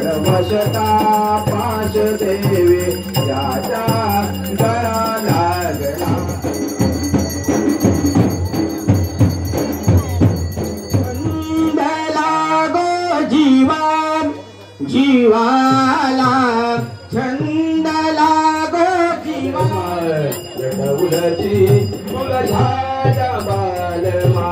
परवशता पाश देवी ज्याच्या गळा लागला छंद लागो जीवाला छंद लागो जीवाला उलची उलझाया बालमा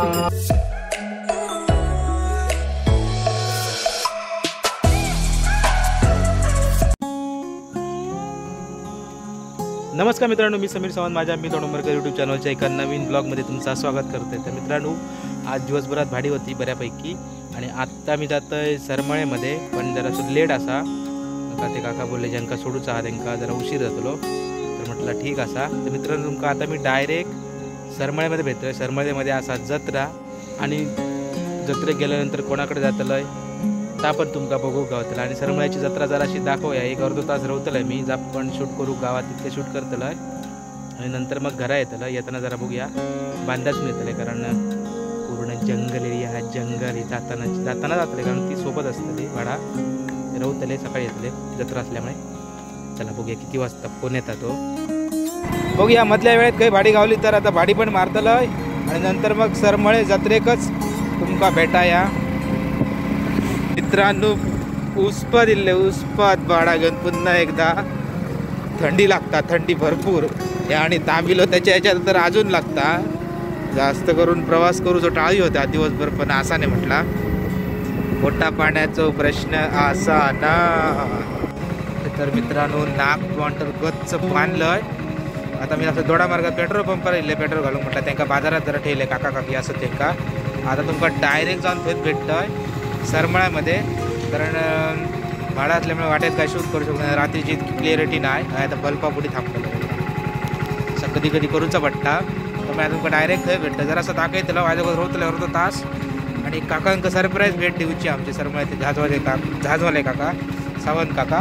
नमस्कार मित्रांनो, मी समीर सावंत माझ्या मी तोंडंबरकर यूट्यूब चॅनलच्या एका नवीन ब्लॉगमध्ये तुमचं स्वागत करते. तर मित्रांनो, आज दिवसभरात भाडी होती बऱ्यापैकी आणि आत्ता मी जातो आहे सरमळेमध्ये, पण जरा लेट असा का ते काका बोलले ज्यांका सोडूचा हा त्यांना जरा उशीर जातलो, तर म्हटलं ठीक असा. तर मित्रांनो, तुमका आता मी डायरेक्ट सरमळेमध्ये भेटतोय. सरमळेमध्ये असा जत्रा आणि जत्रेक गेल्यानंतर कोणाकडे जातलं आहे ता पण तुमका बघू गावतला. आणि सरमळ्याची जत्रा जराशी दाखवूया, एक अर्धा तास रवतलं आहे मी जा पण शूट करू गावात तितके शूट करतलं आहे आणि नंतर मग घरा येतलं. येताना जरा बघूया बांधाच मिळतलं आहे, कारण पूर्ण जंगल एरिया हा जंगल जाताना जातले, कारण ती सोबत असतली भाडा रवतले सकाळी येतले जत्रा असल्यामुळे. चला बघूया किती वाजता कोण येतात तो बघूया. मधल्या वेळेत काही भाडी गावली तर आता भाडी पण मारतलं आहे आणि नंतर मग सरमळे जत्रेकच तुमका भेटाया. मित्रांनो, उस्पा दिले उस्पात भाडा घेऊन पुन्हा एकदा. थंडी लागता, थंडी भरपूर आणि तांबिलो त्याच्या ह्याच्यात तर अजून लागता. जास्त करून प्रवास करू जो टाळी होता दिवसभर, पण असा नाही म्हटला. पोटा पाण्याचा प्रश्न असा ना. तर मित्रांनो, नाक क्वांटर गच्च बांधलंय. आता मी असं दोडा मार्गात पेट्रोल पंपाला इले पेट्रोल घालून म्हटलं त्यांना बाजारात जरा ठेवले काका काकी असं त्यांना. आता तुमका डायरेक्ट जाऊन थेट भेटतंय सरमळ्यामध्ये, कारण भाडा असल्यामुळे वाटेत काय शूट करू शकतो. रात्रीची इतकी क्लिअरिटी नाही, आता बल्पापुढे थांबतो असं कधी कधी करूचा पडता. तर मी तुमका डायरेक्ट थंय भेटतं जरा असं दाखवतलं माझ्याकडे होतं तास. आणि काकांक सरप्राईज भेट देऊची आमचे सरमळ्याचे झाजवाले काका सावंत काका.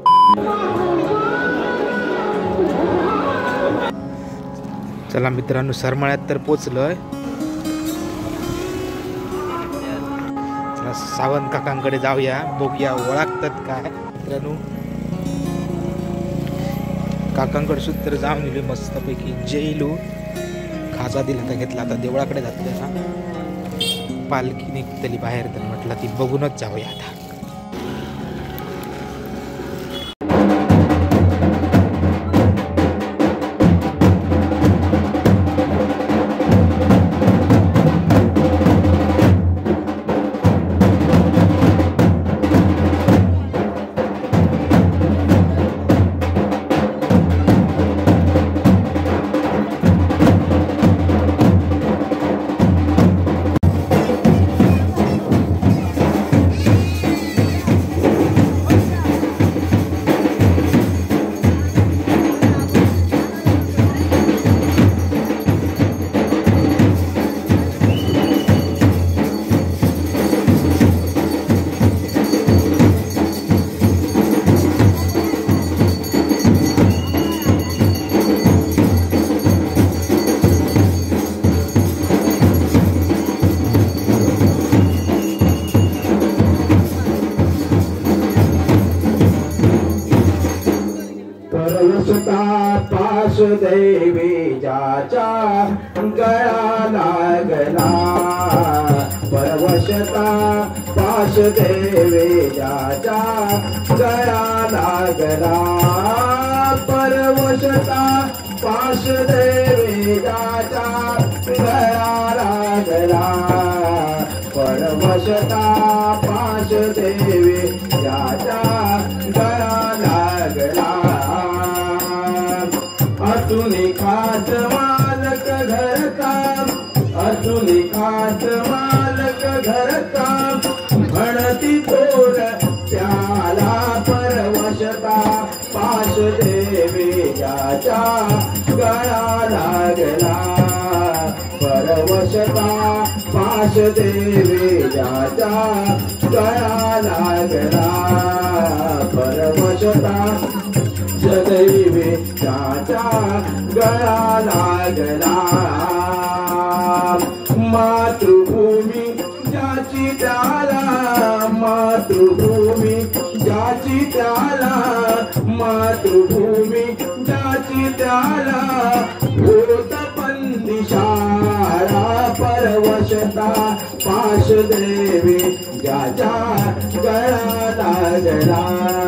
चला मित्रांनो, सरमळ्यात तर पोचलोय. सावंत काकांकडे जाऊया, बघूया ओळखतात काय. मित्रांनो, काकांकडे सुद्धा तर जाऊन गेलो मस्तपैकी जेलो खाजा दिला तर घेतला. आता देवळाकडे जातोय ना, पालखी निघतली बाहेर, तर म्हटलं ती बघूनच जाऊया आता. पाश देवी ज्याच्या गळा लागला. परवशता पाश देवी ज्याच्या गळा लागला. परवशता पाश देवी ज्याच्या गळा लागला. परवशता पाश देवी ज्याच्या गळा लागला. अतुनी खास मालक घर काम, अतुनी खास मालक घर काम, म्हणती तोड त्याला परवशता पाश देवी ज्याच्या गळा लागला. परवशता पाश देवी ज्याच्या गळा लागला. परवशता देवी ज्याच्या गळा लागला. मातृभूमी ज्याची त्याला, मातृभूमी ज्या ज्याची त्याला मातृभूमी ज्याची त्याला होत पंदिशाळा परवशता पाश देवी ज्याच्या गळा लागला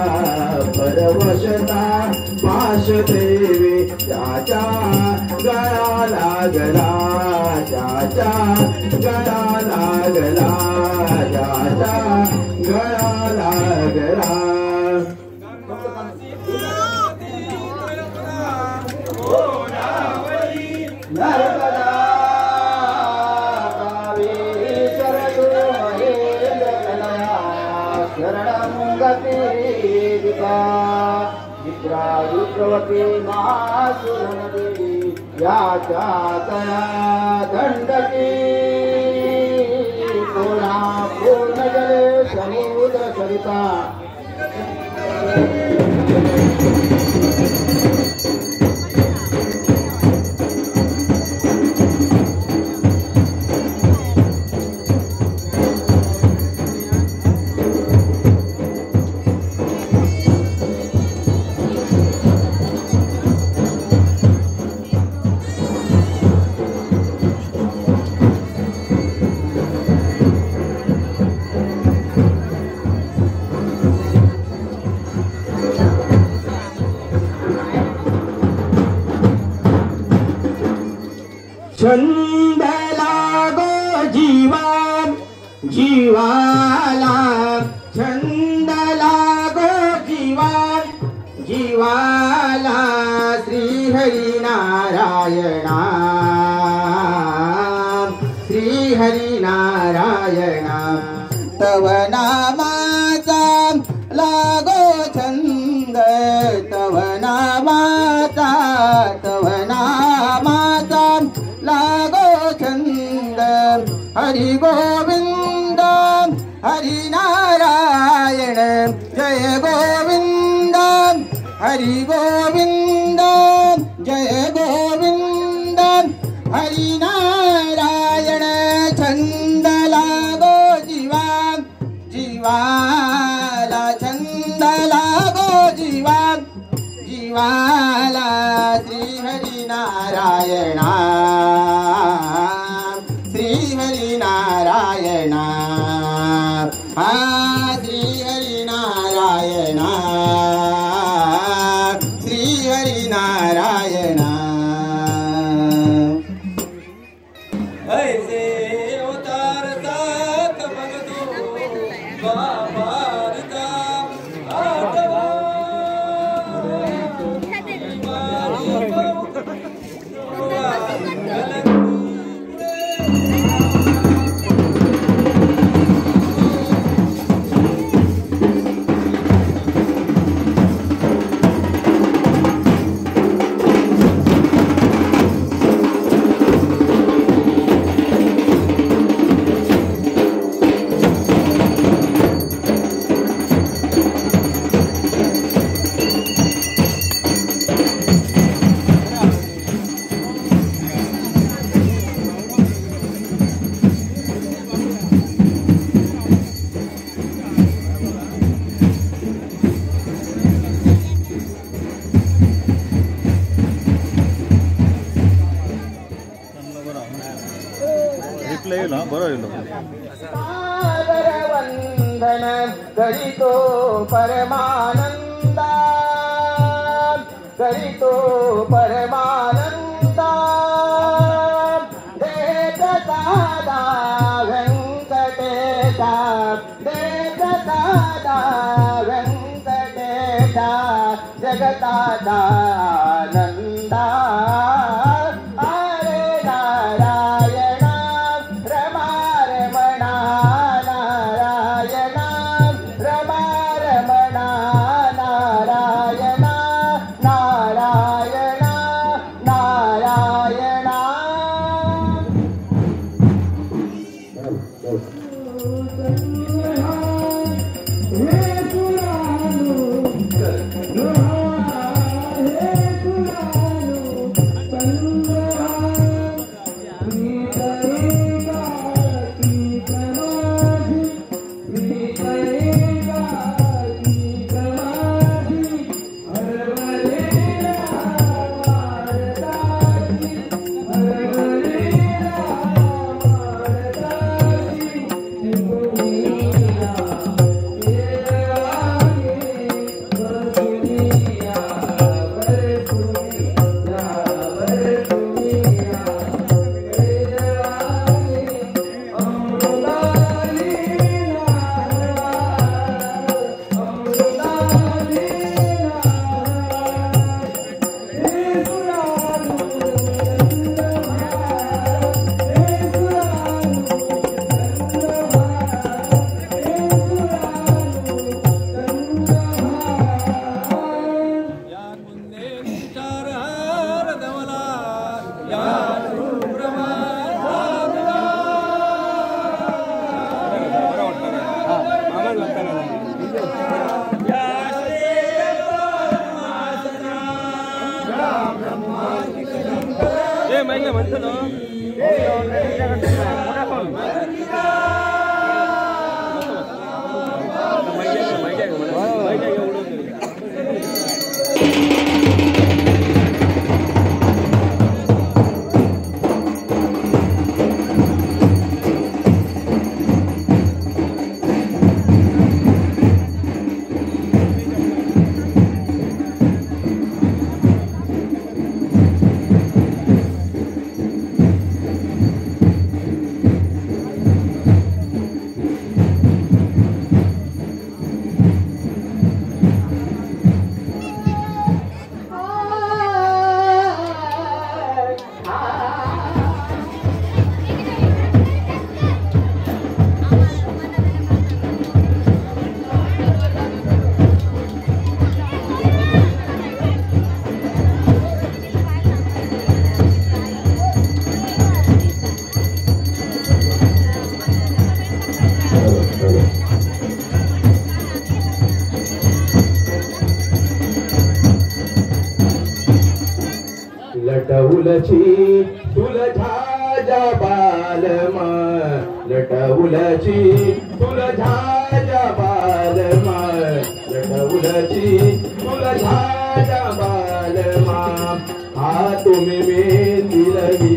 परवशता पाश देवी ज्याच्या गळा लागला ज्याच्या गळा लागला ज्याच्या गळा लागला नर्मदा कावेरी शरदो महेंद्रतनया शरणं गतिरिका चित्रा रुद्रवती महासुरनदेवी याच्या तया दंडकी कोणा पूर्ण जले समुद्र सरिता छंद लागो जीवा जीवाला छंद लागो जीवा जीवाला श्री हरी नारायणा श्री हरी नारायणा तव नामाचा लागो छंद तव नामाचा तव नामाचा लागो छंद हरि गोविंद हरि नारायण जय गोविंद हरि गोविंद जय गोविंद हरि नारायण छंद लागो जीवा जीवाला छंद लागो जीवा जीवाला श्री हरि नारायणा श्री हरि नारायणा श्री हरि नारायणा श्री हरि नारायणा ऐसे अवतार सात भगतो बाबारता आतवा वंदन करितो परमानंदा करितो परमानंदा देत दादा व्यंकटेशा देत दादा व्यंकटेशा जगदादा नंदा Hey लटवलची तुलझा बालमा लटवलची तुलझा बालमा लटवलची तुलझा बालमा हा तुम्ही मेंदी लगी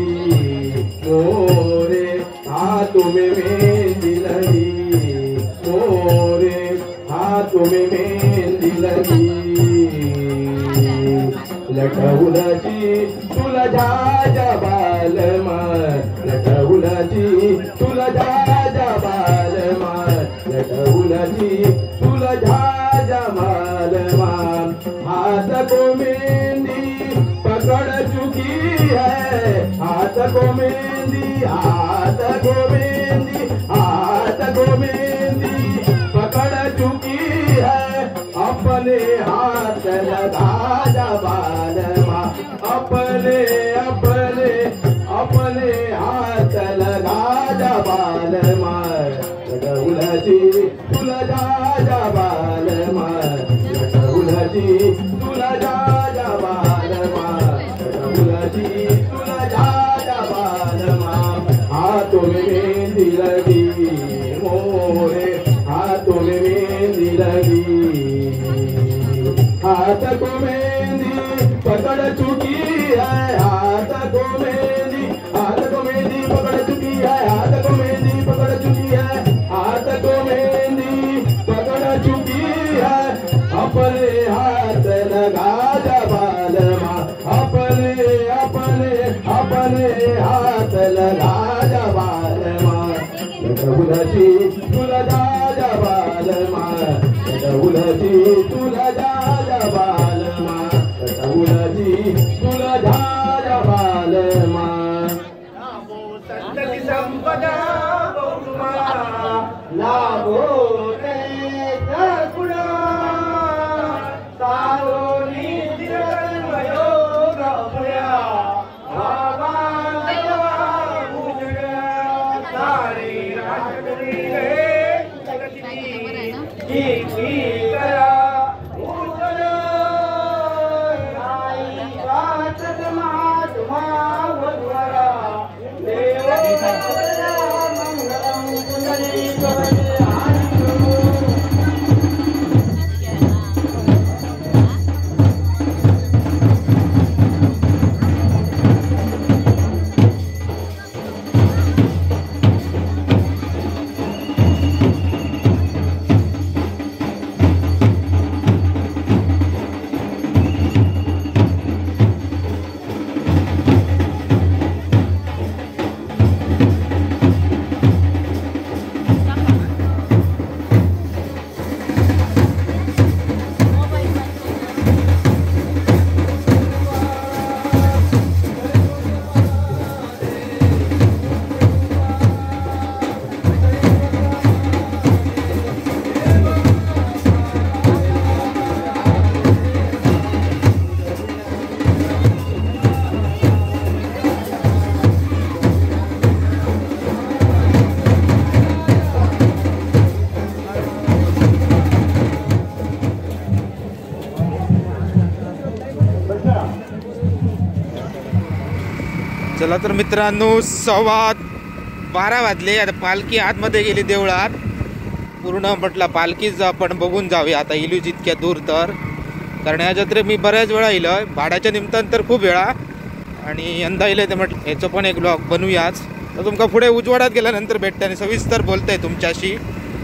मोरे हा तुम्ही मेंदी लगी मोरे हा तुम्ही मेंदी लगी लटवलची तुलझा बालमा लटवलची तुलझा बालमा लटवलची तुलझा बालमा हाथ को मेहंदी पकड़ चुकी है हाथ को मेहंदी हाथ को मेहंदी हाथ को मेहंदी पकड़ चुकी है अपने हाथ लगा बालमा अपने अपने अपने हाथ लगा बालमा लटवलची तुलझा बालमा लटवलची तुलझा बालमा लटवलची तुलझा बालमा हाथों में मेहंदी लगी मोरे हाथों में मेहंदी लगी हाथ को मेहंदी पकड़ चुकी है हाथ को मेहंदी पकड़ चुकी है हाथ को मेहंदी पकड़ चुकी है हाथ को मेहंदी पकड़ चुकी है अपने हाथ लगा बालमा अपने अपने अपने हाथ लगा बालमा लटवलची तुलझा बालमा लटवलची तुलझा बालमा लटवलची तुलझा बालमा नामो संतति संपदा बहुमा लाभो ते सद्गुणा सारो निधिर्मयो गभया भगवान भूजगा सारी राजगरी रे जगती की करा चला तर मित्रांनो 12:15 वाजले. आता पालखी आतमध्ये गेली देवळात. पूर्ण म्हटलं पालखीच आपण बघून जाऊया आता इलूज इतक्या दूर तर. कारण ह्या जत्रेत मी बऱ्याच वेळा इलोय, भाड्याच्या निमित्तानं तर खूप वेळा. आणि यंदा इलंय ते म्हटलं ह्याचं पण एक ब्लॉग बनवूयाच. तर तुमका पुढे उजवाडात गेल्यानंतर भेटते आणि सविस्तर बोलतंय तुमच्याशी.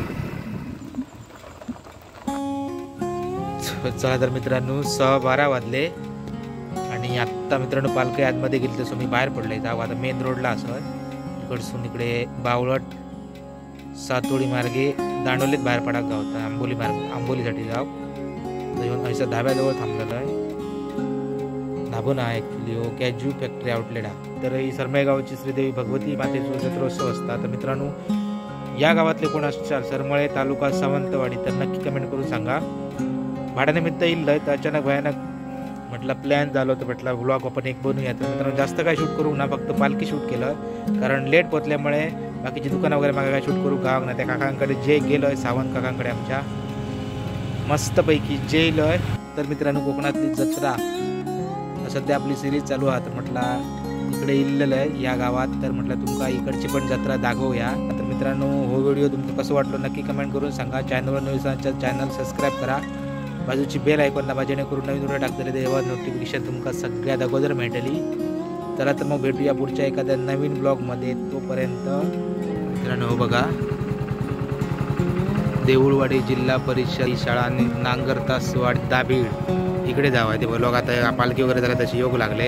चला तर मित्रांनो 12:15 वाजले आणि आत्ता मित्रांनो पालखी आतमध्ये गेली तसं मी बाहेर पडलोय. जाऊ आता मेन रोडला असं इकडसून इकडे बावळट सातोडी मार्गे दांडोलीत बाहेर पडाक गावता. आंबोलीसाठी जाऊ. तर येऊन असं धाब्याजवळ थांबलेलं आहे. धाबो ना ॲक्च्युली हो कॅज्यू फॅक्टरी आउटलेट आहे. तर ही सरमळेगावची श्रीदेवी भगवती मातेचा जत्रोत्सव असता. तर मित्रांनो या गावातले कोण असणार सरमळे तालुका सावंतवाडी तर नक्की कमेंट करून सांगा. भाड्यानिमित्त येईल तर अचानक भयानक म्हटलं प्लॅन झालं होतं म्हटलं व्लॉग आपण एक बनवूया. तर मित्रांनो जास्त काय शूट करू ना, फक्त पालखी शूट केलं. कारण लेट पोचल्यामुळे बाकीची दुकानं वगैरे मागे काय शूट करू गाव ना. त्या काकांकडे जे गेलोय सावंत काकांकडे आमच्या मस्तपैकी जे गेलोय. तर मित्रांनो कोकणातली जत्रा सध्या आपली सिरीज चालू आहे. तर म्हटलं इकडे इल्लेलं आहे या गावात. तर म्हटलं तुमका इकडची पण जत्रा दाखवूया. तर मित्रांनो हो व्हिडिओ तुमचं कसं वाटलं नक्की कमेंट करून सांगा. चॅनलवर नवीन चॅनल सबस्क्राईब करा. बाजूची बेल आयकॉन दाबा जेणेकरून नवीन व्हिडिओ टाकलेले तेव्हा नोटिफिकेशन तुमका सगळ्यात अगोदर भेटेली. चला तर मग भेटूया पुढच्या एखाद्या नवीन ब्लॉगमध्ये. तोपर्यंत मित्रांनो बघा देऊळवाडी जिल्हा परिषद शाळा नांगरतासवाड दाभीड इकडे जावा. ते ब्लॉग आता पालखी वगैरे झाला तशी योग लागले.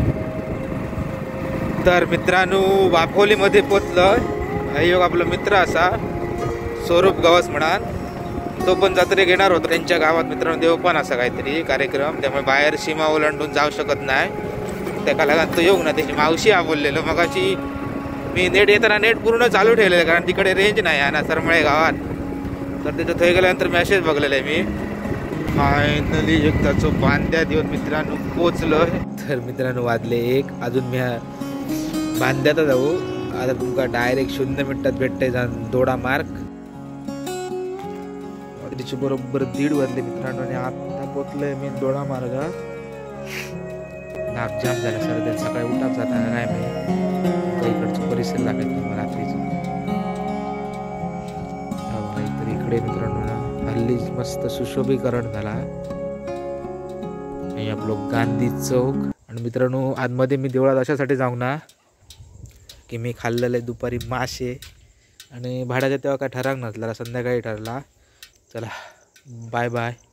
तर मित्रांनो वाफोलीमध्ये पोचलं. योग आपला मित्र असा स्वरूप गवस म्हणा तो पण जत्रे घेणार होता त्यांच्या गावात. मित्रांनो देव पण असा काहीतरी कार्यक्रम, त्यामुळे बाहेर सीमा ओलांडून जाऊ शकत नाही. त्या कलाकारात तो योग ना त्याची मावशी बोललेलो मगाशी. मी नेट येताना नेट पूर्ण चालू ठेवलेलं कारण तिकडे रेंज नाही आहे ना सरमळे गावात. तर तिथं थंय गेल्यानंतर मेसेज बघलेला आहे मी. फायनली एक त्याचं बांध्यात येऊन मित्रांनो पोचलो. तर मित्रांनो वाजले 1 अजून मी बांध्यात जाऊ. आता तुमका डायरेक्ट 0 मिनिटात भेटते दोडा मार्ग. रात्रीचे बरोबर 1:30 वाजले मित्रांनो आणि आता पोचलोय मी दोडा मार्गात. नाक जाम झाला सर. सकाळी उठाच जाताना काय माहिती इकडचं परिसर लागेल तुम्हाला रात्रीचं. तर इकडे मित्रांनो ना हल्ली मस्त सुशोभीकरण झाला आणि आपलं गांधी चौक. आणि मित्रांनो आतमध्ये मी देवळात अशासाठी जाऊ ना की मी खाल्लेलं आहे दुपारी मासे आणि भाड्याच्या तेव्हा काय ठराक नसला संध्याकाळी ठरला. चला बाय बाय.